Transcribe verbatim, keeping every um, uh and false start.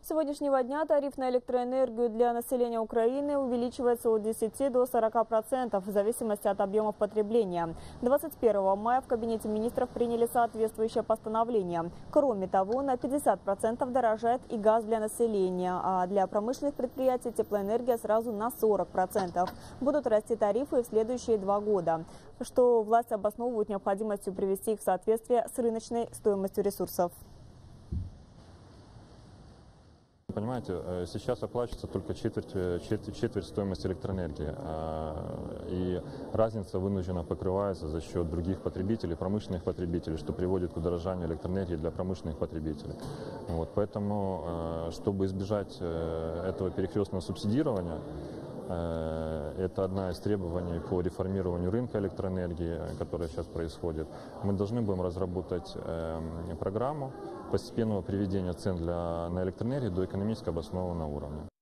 С сегодняшнего дня тариф на электроэнергию для населения Украины увеличивается от десяти до сорока процентов в зависимости от объемов потребления. двадцать первого мая в Кабинете министров приняли соответствующее постановление. Кроме того, на пятьдесят процентов дорожает и газ для населения, а для промышленных предприятий теплоэнергия сразу на сорок процентов. Будут расти тарифы в следующие два года, что власти обосновывают необходимостью привести их в соответствие с рыночной стоимостью ресурсов. Понимаете, сейчас оплачивается только четверть, четверть, четверть стоимости электроэнергии, и разница вынуждена покрывается за счет других потребителей, промышленных потребителей, что приводит к удорожанию электроэнергии для промышленных потребителей. Вот, поэтому, чтобы избежать этого перекрестного субсидирования, это одна из требований по реформированию рынка электроэнергии, которая сейчас происходит. Мы должны будем разработать программу постепенного приведения цен для, на электроэнергию до экономически обоснованного уровня.